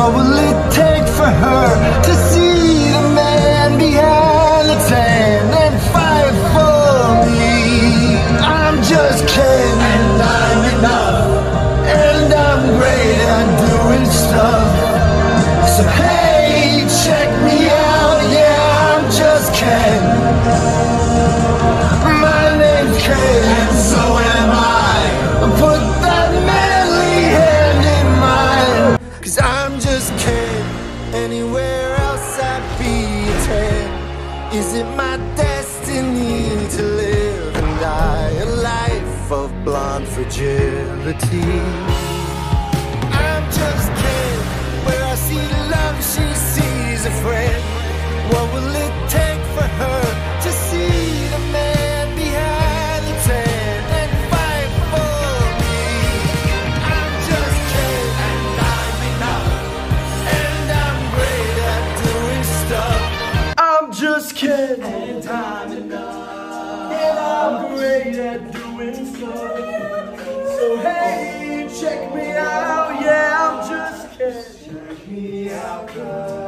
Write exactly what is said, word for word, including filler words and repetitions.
What will it take for her to see the man behind the tan and fight for me? I'm just Ken, and I'm enough, and I'm great at doing stuff. So hey, check me out, yeah, I'm just Ken. My name's Ken, and so am I. Put that manly hand in mine, 'cause I'm just Ken. Anywhere else I'd be a ten. Is it my destiny to live and die a life of blonde fragility? I'm just Ken. Where I see love, she sees a friend. What will it take for her to see the man behind the tan and fight for me? I'm just Ken, and I'm enough, and I'm great at doing stuff. I'm just Ken, and I'm enough, and I'm great at doing stuff. So hey, check me out, yeah, I'm just Ken. Check me out, 'cause